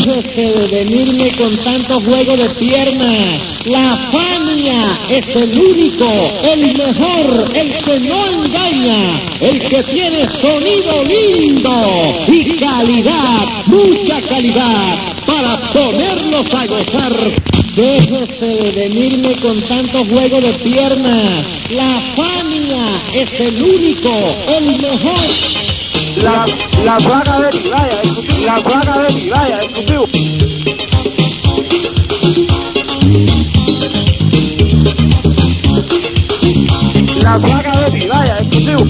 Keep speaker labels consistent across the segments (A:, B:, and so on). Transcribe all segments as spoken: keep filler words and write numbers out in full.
A: Déjese de venirme con tanto juego de piernas. La Fania es el único, el mejor, el que no engaña, el que tiene sonido lindo y calidad, mucha calidad, para ponerlos a gozar. Déjese de venirme con tanto juego de piernas. La Fania es el único, el mejor.
B: La, la placa de Tiraya, la placa de Tiraya, exclusivo. La placa de Tiraya, exclusivo.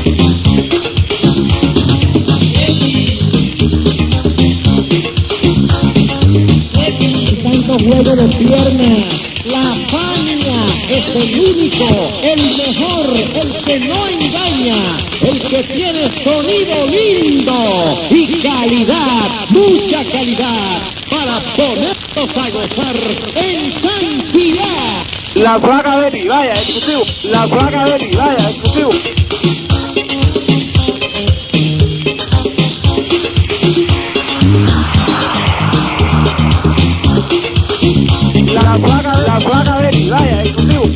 A: Tanto juego de piernas. La Fania es el único, el mejor, el que no engaña, el que tiene sonido lindo y calidad, mucha calidad, para ponernos a gozar en cantidad.
B: La placa de Tiraya, exclusivo. La placa de Tiraya, exclusivo. La placa, la placa de Tiraya, exclusivo.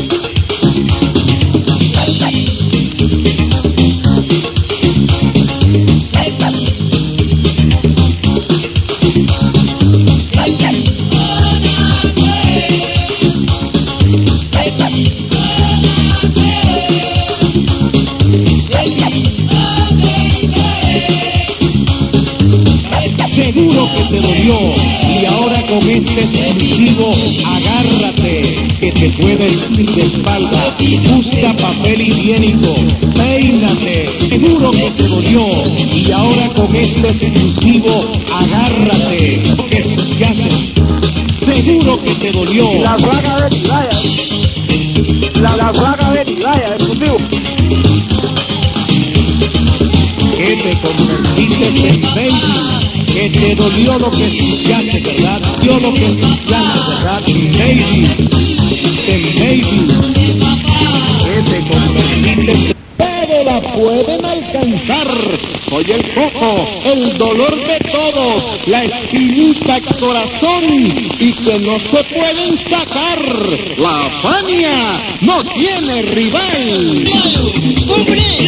C: Seguro que te dolió y ahora con este exclusivo agárrate que te puede ir de espalda. Busca papel higiénico, peínate. Seguro que te dolió y ahora con este exclusivo agárrate que escuchaste. Seguro que te dolió.
B: La placa de Tiraya. La, la placa de Tiraya, exclusivo.
C: Que te convertiste en baby. Que te dolió lo que escuchaste, ¿verdad? Dolió lo que escuchaste, ¿verdad? Baby, en baby, que te convertiste.
A: Pero la pueden alcanzar. Soy el coco, el dolor de todos, la espinita al corazón y que no se pueden sacar. La Fania no tiene rival.